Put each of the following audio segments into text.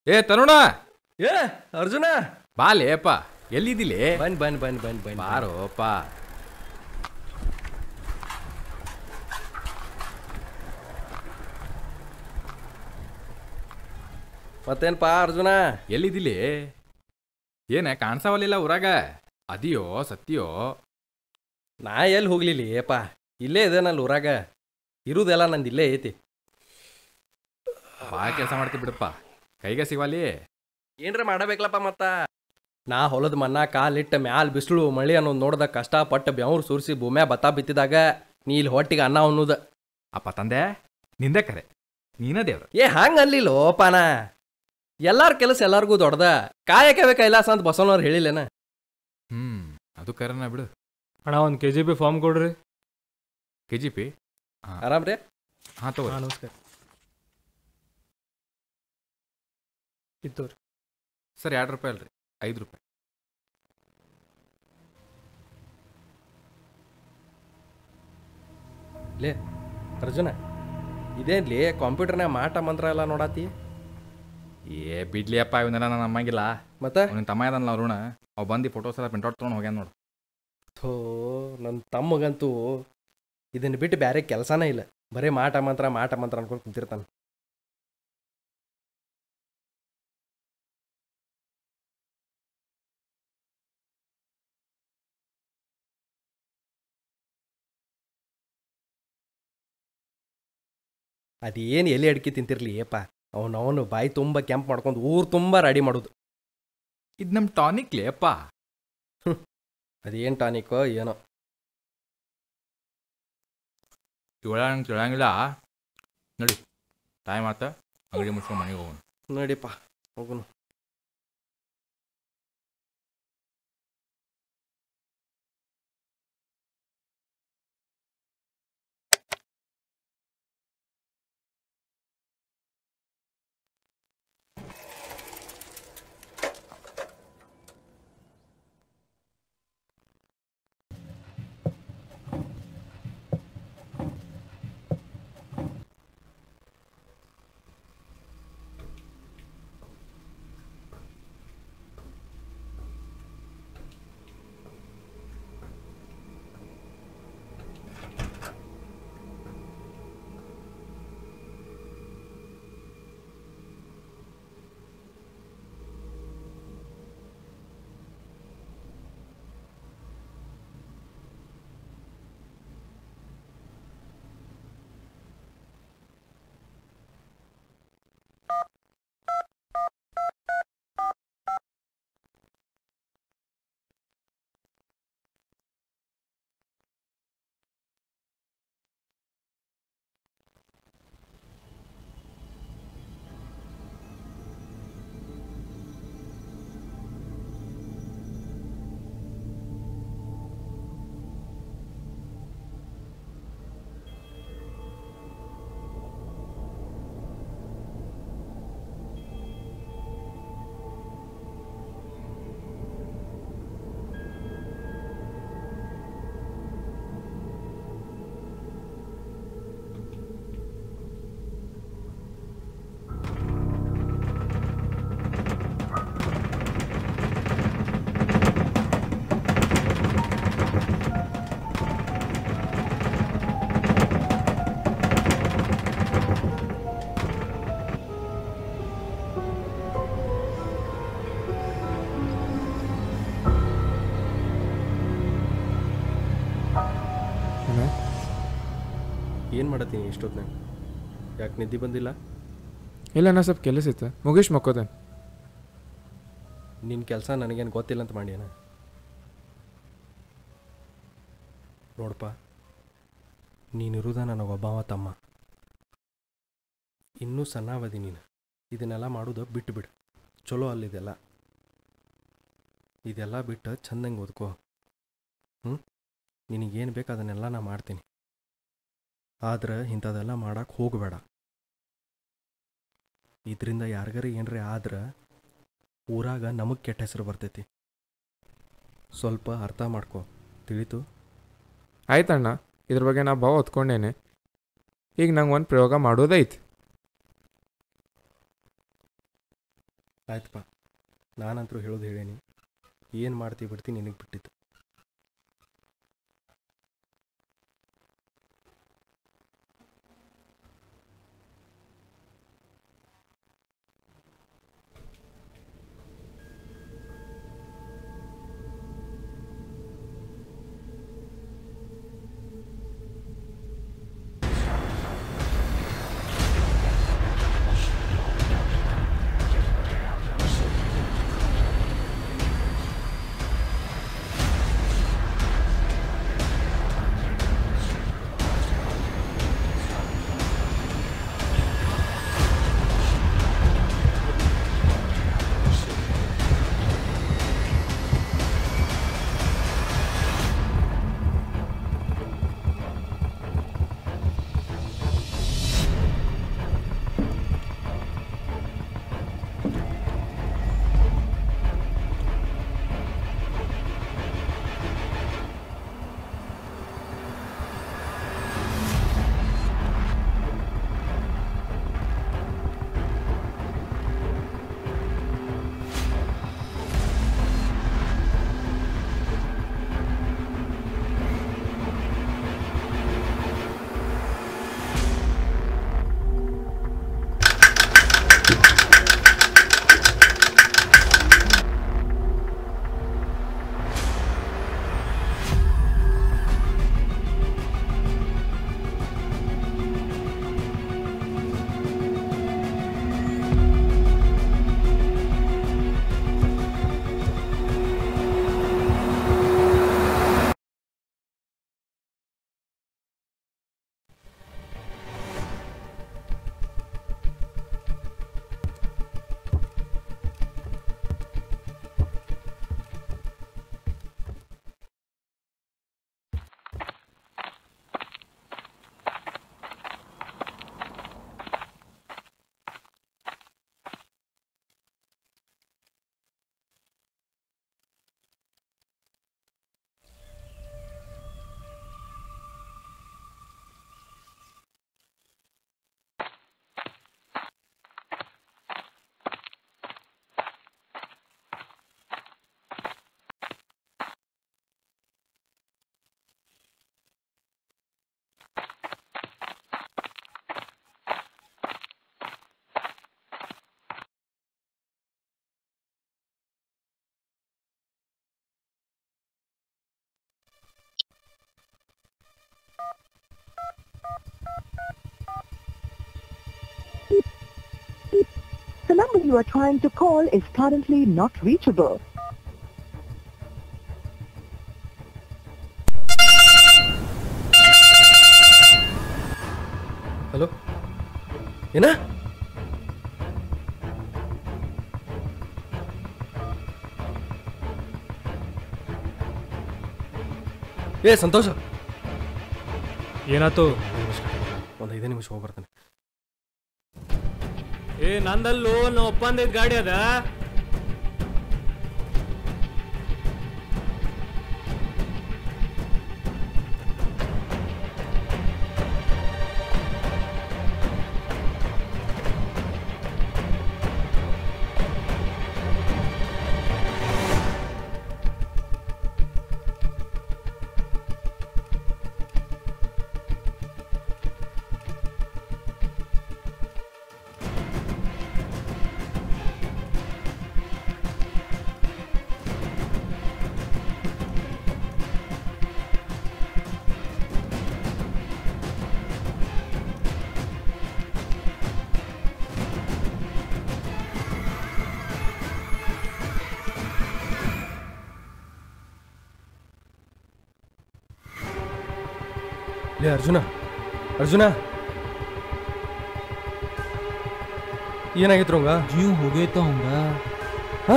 ಏ ತರುಣ, ಏ ಅರ್ಜುನ, ಬಾಲೇಪ, ಎಲ್ಲಿದ್ದಿಲಿ? ಬನ್ನಿ ಬಾರೋಪ. ಮತ್ತೇನ್ಪಾ ಅರ್ಜುನ, ಎಲ್ಲಿದ್ದಿಲಿ? ಏನ ಕಾಣ್ಸವಲ್ಲಿಲ್ಲ ಊರಾಗ? ಅದಿಯೋ ಸತ್ಯೋ? ನಾ ಎಲ್ಲಿ ಹೋಗ್ಲಿಲ್ಲ ಏಪ, ಇಲ್ಲೇ ಇದೆ ನಲ್ಲಿ ಊರಾಗ. ಇರುದೆಲ್ಲ ನಂದು ಇಲ್ಲೇ ಐತಿ. ಭಾಳ ಕೆಲಸ ಮಾಡ್ತಿ ಬಿಡಪ್ಪ, ಕೈಗೆ ಸಿಗವಲ್ಲಿ. ಏನ್ರ ಮಾಡಬೇಕಲ್ಲಪ್ಪ ಮತ್ತ. ನಾ ಹೊಲದ ಮನ್ನ ಕಾಲಿಟ್ಟ ಮ್ಯಾಲ ಬಿಸಿಲು ಮಳಿ ಅನ್ನೋದು ನೋಡ್ದ ಕಷ್ಟಪಟ್ಟು ಬೆವ್ರು ಸುರಿಸಿ ಭೂಮ್ಯಾ ಭತ್ತ ಬಿತ್ತಿದಾಗ ನೀ ಇಲ್ಲಿ ಹೊಟ್ಟಿಗೆ ಅನ್ನ ಅನ್ನೋದು. ಅಪ್ಪ ತಂದೆ, ನಿಂದೆ ಕರೆ, ನೀನ ದೇವ್ರ. ಏ ಹಂಗ ಅನ್ಲಿಲ್ಲ ಓಪಾನ. ಎಲ್ಲಾರ ಕೆಲಸ ಎಲ್ಲಾರ್ಗೂ ದೊಡ್ಡದ, ಕಾಯಕವೇ ಕೈಲಾಸ ಅಂತ ಬಸವನವ್ರು ಹೇಳಿಲ್ಲೇನ. ಅದು ಕರೆನ ಬಿಡು. ಅಣ್ಣ ಒಂದು KGP ಫಾರ್ಮ್ ಕೊಡ್ರಿ. KGP? ಆರಾಮ್ ರೀ? ಹಾಂ ತಗೋ. ನಮಸ್ಕಾರ. ಇತ್ತವ್ರಿ ಸರ್, 2 ರೂಪಾಯಿ ಅಲ್ರಿ, 5 ರೂಪಾಯಿ. ಲೇ ಅರ್ಜುನ, ಇದೇನ್ಲಿ ಕಂಪ್ಯೂಟರ್ನಾಗ ಮಾಟ ಮಂತ್ರ ಎಲ್ಲ ನೋಡಾತಿ? ಏ ಬಿಡ್ಲಿ ಅಪ್ಪ, ಇವನ್ನೆಲ್ಲ ನಾನು ನಮ್ಮಂಗಿಲ್ಲ. ಮತ್ತೆ ನಿನ್ನ ತಮ್ಮ ಇದನ್ನಲ್ಲ ಅರುಣ, ಅವ್ ಬಂದು ಫೋಟೋಸ್ ಎಲ್ಲ ಪ್ರಿಂಟ್ಔಟ್ ತೊಗೊಂಡು ಹೋಗ್ಯಾನ ನೋಡು. ಥೋ, ನನ್ನ ತಮ್ಮಗಂತೂ ಇದನ್ನು ಬಿಟ್ಟು ಬೇರೆ ಕೆಲಸನೇ ಇಲ್ಲ. ಬರೀ ಮಾಟ ಮಂತ್ರ ಅನ್ಕೊಂಡು ಕುಂತಿರ್ತಾನೆ. ಅದೇನು ಎಲೆ ಅಡಿಕೆ ತಿಂತಿರ್ಲಿ ಏಪ, ಅವನು ಬಾಯಿ ತುಂಬ ಕೆಂಪು ಮಾಡ್ಕೊಂಡು ಊರು ತುಂಬ ರೆಡಿ ಮಾಡೋದು. ಇದು ನಮ್ಮ ಟಾನಿಕ್ಲಿ ಅಪ್ಪ. ಅದೇನು ಟಾನಿಕೋ ಏನೋ. ನಂಗೆ ತಿಳಂಗಿಲ್ಲ. ನೋಡಿ, ಟೈಮ್ ಆತ, ಅಂಗಡಿ ಮುಚ್ಕೊಂಡು ಮನೆಗೆ ಹೋಗೋಣ. ನೋಡಿಪ್ಪ, ಹೋಗುನು. ಏನು ಮಾಡತ್ತೀನಿ ಇಷ್ಟೊತ್ತಿನಾಗ? ಯಾಕೆ ನಿದ್ದೆ ಬಂದಿಲ್ಲ? ಇಲ್ಲ, ನಾ ಸ್ವಲ್ಪ ಕೆಲಸ ಇತ್ತು, ಮುಗೇಶ್ ಮಕ್ಕೋದೆ. ನಿನ್ನ ಕೆಲಸ ನನಗೇನು ಗೊತ್ತಿಲ್ಲ ಅಂತ ಮಾಡ್ಯಾನ? ನೋಡಪ್ಪ, ನೀನಿರುದ ನನಗೊಬ್ಬವ ತಮ್ಮ. ಇನ್ನೂ ಸಣ್ಣವದಿ ನೀನು. ಇದನ್ನೆಲ್ಲ ಮಾಡೋದು ಬಿಟ್ಟು ಬಿಡು. ಚಲೋ ಅಲ್ಲಿದೆಲ್ಲ. ಇದೆಲ್ಲ ಬಿಟ್ಟು ಚಂದಂಗೆ ಓದ್ಕೋ. ನಿನಗೇನು ಬೇಕು ಅದನ್ನೆಲ್ಲ ನಾ ಮಾಡ್ತೀನಿ. ಆದ್ರೆ ಇಂಥದೆಲ್ಲ ಮಾಡಕ್ಕೆ ಹೋಗಬೇಡ. ಇದರಿಂದ ಯಾರಿಗಾರ ಏನ್ರಿ ಆದ್ರೆ ಊರಾಗ ನಮಗೆ ಕೆಟ್ಟ ಹೆಸರು ಬರ್ತೈತಿ. ಸ್ವಲ್ಪ ಅರ್ಥ ಮಾಡ್ಕೊ, ತಿಳಿತು? ಆಯ್ತಣ್ಣ, ಇದ್ರ ಬಗ್ಗೆ ನಾ ಭಾಳ ಹೊತ್ಕೊಂಡೇನೆ. ಈಗ ನಂಗೆ ಒಂದು ಪ್ರಯೋಗ ಮಾಡೋದೈತಿ. ಆಯ್ತಪ್ಪ, ನಾನಂತರೂ ಹೇಳೋದು ಹೇಳೇನಿ. ಏನು ಮಾಡ್ತೀವಿ ಬಿಡ್ತೀನಿ ನಿನಗೆ ಬಿಟ್ಟಿತ್ತು. The number you are trying to call is currently not reachable. Hello, ಏನ? ಏ ಸಂತೋಷ, ಏನಾಯ್ತು? ಒಂದು 5 ನಿಮಿಷ ಹೋಗಿ ಬರ್ತಾನೆ. ಏ ನಂದಲ್ಲೂ ನಾ ಒಪ್ಪಂದಿದ್ದ ಗಾಡಿ ಅದ. ಲೇ ಅರ್ಜುನ, ಅರ್ಜುನ, ಏನಾಗಿತ್ತು ರಂಗ? ಜೀವ ಹೋಗೈತ ಅವಂಗ. ಹಾ?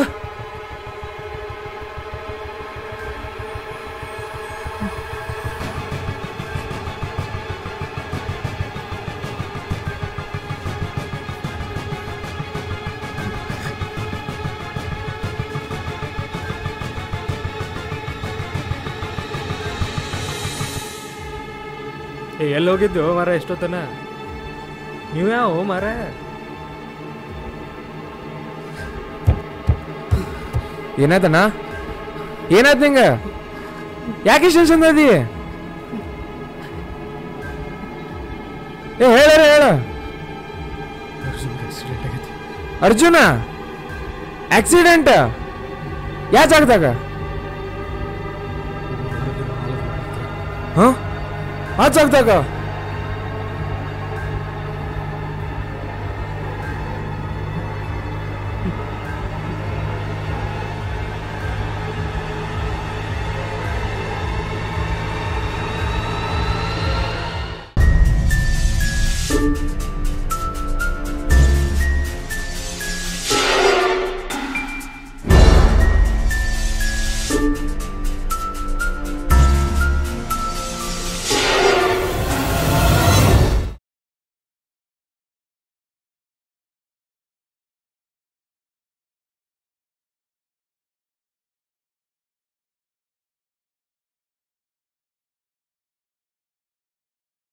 ಎಲ್ಲಿ ಹೋಗಿದ್ದು ಮರ ಎಷ್ಟೊತ್ತನ? ನೀವು ಯಾವ ಮರ? ಏನಾಯ್ತಣ್ಣ ಏನಾಯ್ತು ನಿಂಗೆ ಯಾಕೆ ಇಷ್ಟು ಟೆನ್ಷನ್ ಅದಿ ಏ ಹೇಳ ಅರ್ಜುನ ಆಕ್ಸಿಡೆಂಟ್ ಯಾ ಜಾಗದಾಗ ಆ ಜಾಗದಾಗ